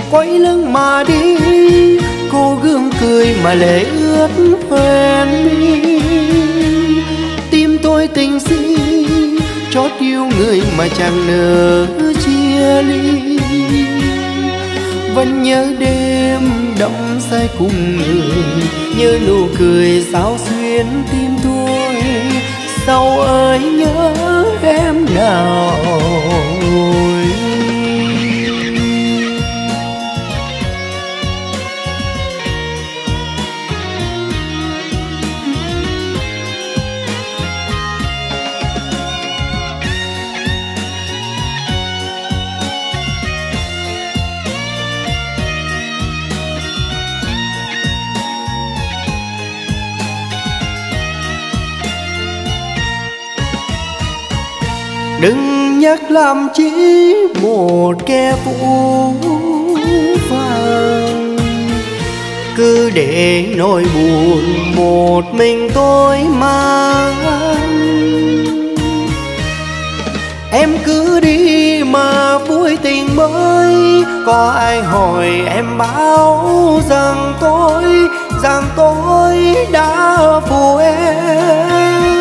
quay lưng mà đi. Cô gương cười mà lệ ướt hoen mi. Tim tôi tình si chót yêu người mà chẳng nỡ chia ly. Vẫn nhớ đêm đắm say cùng người, nhớ nụ cười sao xuyên tim tôi. Sao ơi nhớ em nào. Đừng nhắc làm chi một kẻ phũ phàng, cứ để nỗi buồn một mình tôi mang. Em cứ đi mà vui tình mới, có ai hỏi em báo rằng tôi đã phụ em.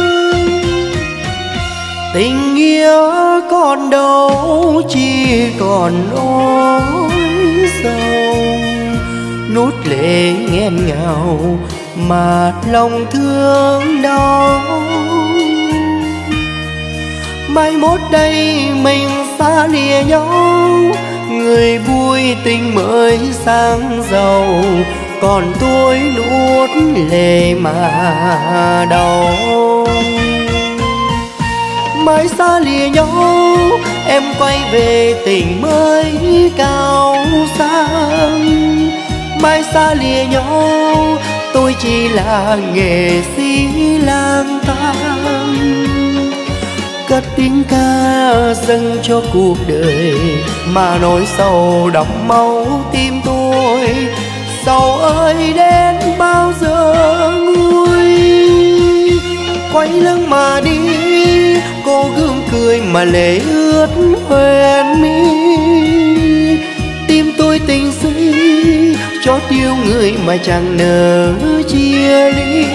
Tình yêu còn đâu chỉ còn nỗi sầu, nút lệ nghẹn ngào mà lòng thương đau. Mai mốt đây mình xa lìa nhau, người vui tình mới sang giàu, còn tôi nuốt lệ mà đau. Mai xa lìa nhau em quay về tình mới cao sang. Mai xa lìa nhau tôi chỉ là nghệ sĩ lang thang, cất tiếng ca dâng cho cuộc đời mà nỗi sầu đậm máu tim tôi. Sầu ơi đến bao giờ nguôi, quay lưng mà đi. Cô gương cười mà lệ ướt hoen mi. Tim tôi tình si chót yêu người mà chẳng nỡ chia ly.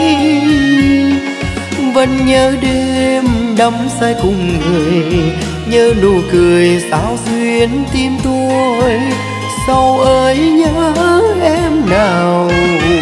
Vẫn nhớ đêm đắm say cùng người, nhớ nụ cười sao xuyên tim tôi. Sầu ơi nhớ em nào.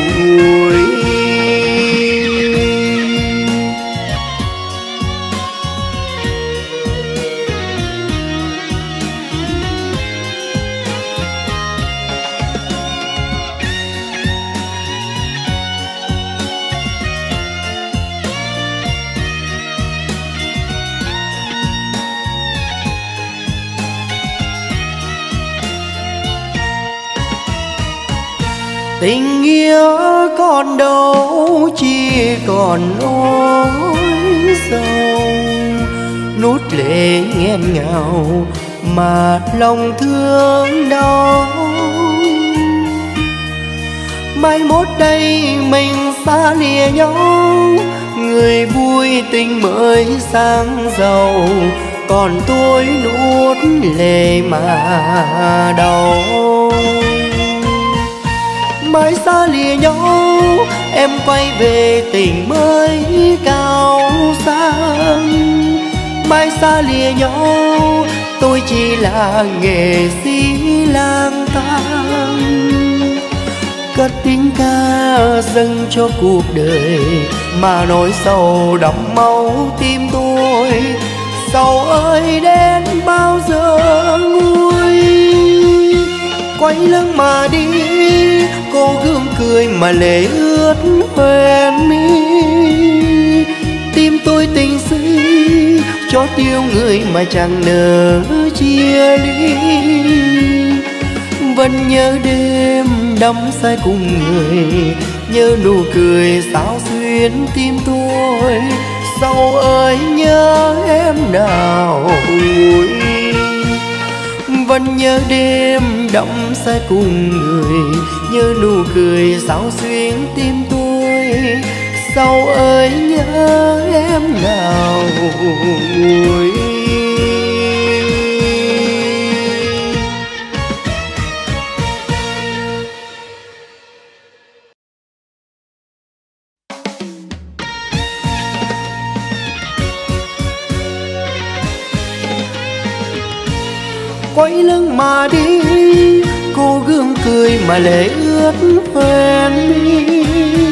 Tình yêu còn đâu chỉ còn nỗi sầu, nút lệ nghẹn ngào mà lòng thương đau. Mai mốt đây mình xa lìa nhau, người vui tình mới sang giàu, còn tôi nuốt lệ mà đau. Mai xa lìa nhau em quay về tình mới cao sang. Mai xa lìa nhau tôi chỉ là nghệ sĩ lang thang, cất tiếng ca dâng cho cuộc đời mà nỗi sầu đậm máu tim tôi. Sầu ơi đến bao giờ nguôi, quay lưng mà đi. Cô gương cười mà lệ ướt hoen mi. Tim tôi tình si chót yêu người mà chẳng nỡ chia ly. Vẫn nhớ đêm đắm say cùng người, nhớ nụ cười sao xuyên tim tôi. Sầu ơi nhớ em nào. Vẫn nhớ đêm đắm say cùng người, nhớ nụ cười sao xuyên tim tôi. Sầu ơi nhớ em nào. quay lưng mà đi, cô gương cười mà lệ ướt hoen mi.